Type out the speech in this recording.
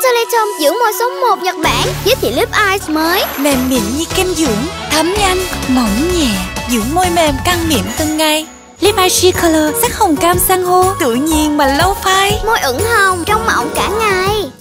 Soletom dưỡng môi số 1 Nhật Bản giới thiệu lip eyes mới. Mềm mịn như kem dưỡng, thấm nhanh, mỏng nhẹ, dưỡng môi mềm căng mịn từng ngày. Lip Eyes She-Color sắc hồng cam san hô, tự nhiên mà lâu phai. Môi ửng hồng, trong mọng cả ngày.